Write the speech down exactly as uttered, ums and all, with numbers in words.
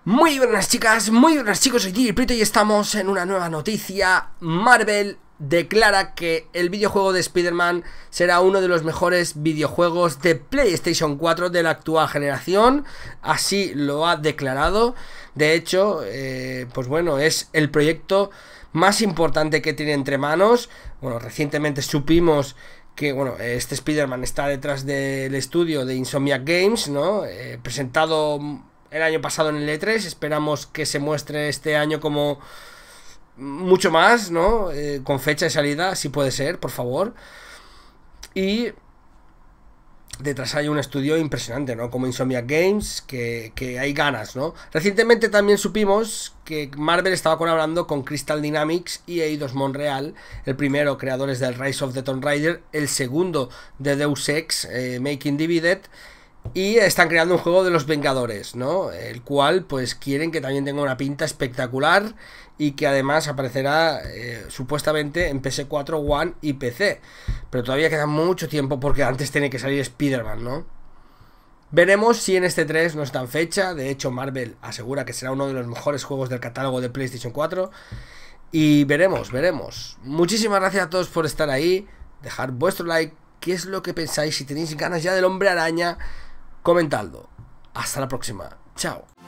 Muy buenas chicas, muy buenas chicos, soy Digi Prieto y estamos en una nueva noticia. Marvel declara que el videojuego de Spider-Man será uno de los mejores videojuegos de PlayStation cuatro de la actual generación. Así lo ha declarado. De hecho, eh, pues bueno, es el proyecto más importante que tiene entre manos. Bueno, recientemente supimos que bueno, este Spider-Man está detrás del estudio de Insomniac Games, ¿no? Eh, presentado el año pasado en el E tres, esperamos que se muestre este año como mucho más, ¿no? Eh, con fecha de salida, si puede ser, por favor. Y detrás hay un estudio impresionante, ¿no? Como Insomniac Games, que, que hay ganas, ¿no? Recientemente también supimos que Marvel estaba colaborando con Crystal Dynamics y Eidos Montreal. El primero, creadores del Rise of the Tomb Raider. El segundo, de Deus Ex, eh, Making Divided. Y están creando un juego de los Vengadores, ¿no? El cual, pues, quieren que también tenga una pinta espectacular y que además aparecerá eh, supuestamente en P S cuatro, One y P C. Pero todavía queda mucho tiempo porque antes tiene que salir Spider-Man, ¿no? Veremos si en este tres nos dan fecha. De hecho, Marvel asegura que será uno de los mejores juegos del catálogo de PlayStation cuatro. Y veremos, veremos. Muchísimas gracias a todos por estar ahí. Dejar vuestro like. ¿Qué es lo que pensáis? Si tenéis ganas ya del Hombre Araña, comentadlo. Hasta la próxima. Chao.